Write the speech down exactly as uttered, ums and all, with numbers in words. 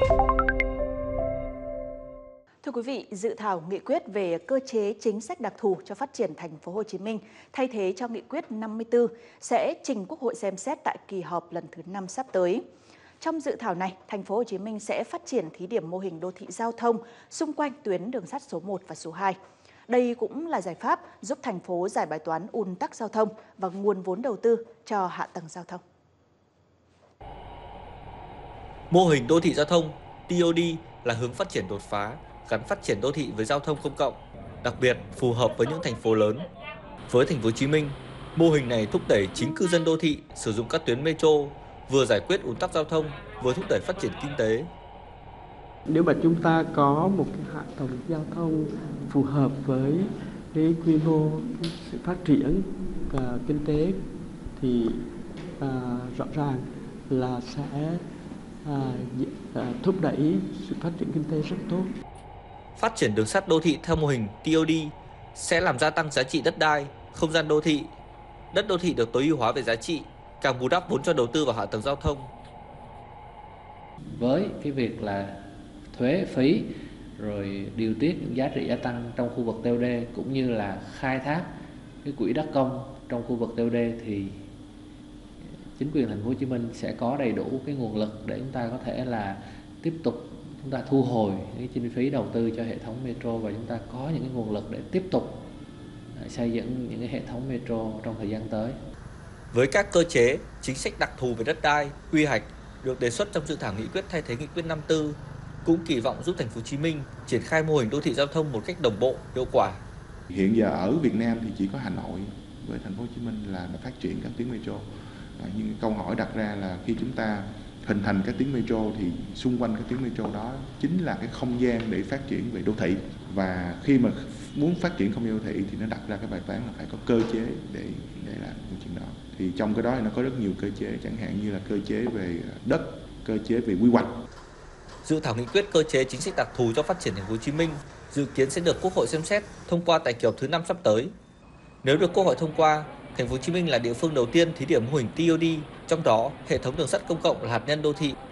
Thưa quý vị, dự thảo nghị quyết về cơ chế chính sách đặc thù cho phát triển thành phố Hồ Chí Minh thay thế cho nghị quyết năm mươi tư sẽ trình Quốc hội xem xét tại kỳ họp lần thứ năm sắp tới. Trong dự thảo này, thành phố Hồ Chí Minh sẽ phát triển thí điểm mô hình đô thị giao thông xung quanh tuyến đường sắt số một và số hai. Đây cũng là giải pháp giúp thành phố giải bài toán ùn tắc giao thông và nguồn vốn đầu tư cho hạ tầng giao thông. Mô hình đô thị giao thông T O D là hướng phát triển đột phá, gắn phát triển đô thị với giao thông công cộng, đặc biệt phù hợp với những thành phố lớn. Với thành phố Hồ Chí Minh, mô hình này thúc đẩy chính cư dân đô thị sử dụng các tuyến metro, vừa giải quyết ùn tắc giao thông, vừa thúc đẩy phát triển kinh tế. Nếu mà chúng ta có một cái hạ tầng giao thông phù hợp với cái quy mô, cái sự phát triển uh, kinh tế thì uh, rõ ràng là sẽ uh, uh, thúc đẩy sự phát triển kinh tế rất tốt. Phát triển đường sắt đô thị theo mô hình T O D sẽ làm gia tăng giá trị đất đai, không gian đô thị. Đất đô thị được tối ưu hóa về giá trị, càng bù đắp vốn cho đầu tư vào hạ tầng giao thông. Với cái việc là thuế phí rồi điều tiết những giá trị gia tăng trong khu vực T O D cũng như là khai thác cái quỹ đất công trong khu vực T O D thì chính quyền thành phố Hồ Chí Minh sẽ có đầy đủ cái nguồn lực để chúng ta có thể là tiếp tục chúng ta thu hồi cái chi phí đầu tư cho hệ thống metro và chúng ta có những cái nguồn lực để tiếp tục xây dựng những cái hệ thống metro trong thời gian tới. Với các cơ chế, chính sách đặc thù về đất đai, quy hoạch được đề xuất trong dự thảo nghị quyết thay thế nghị quyết năm mươi tư cũng kỳ vọng giúp thành phố Hồ Chí Minh triển khai mô hình đô thị giao thông một cách đồng bộ, hiệu quả. Hiện giờ ở Việt Nam thì chỉ có Hà Nội với thành phố Hồ Chí Minh là phát triển các tuyến metro. À, nhưng câu hỏi đặt ra là khi chúng ta hình thành các tuyến metro thì xung quanh các tuyến metro đó chính là cái không gian để phát triển về đô thị, và khi mà muốn phát triển không gian đô thị thì nó đặt ra cái bài toán là phải có cơ chế để để làm cái chuyện đó. Thì trong cái đó thì nó có rất nhiều cơ chế, chẳng hạn như là cơ chế về đất, cơ chế về quy hoạch. Dự thảo nghị quyết cơ chế chính sách đặc thù cho phát triển thành phố Hồ Chí Minh dự kiến sẽ được Quốc hội xem xét thông qua tại kỳ họp thứ năm sắp tới. Nếu được Quốc hội thông qua, thành phố Hồ Chí Minh là địa phương đầu tiên thí điểm mô hình T O D, trong đó hệ thống đường sắt công cộng là hạt nhân đô thị.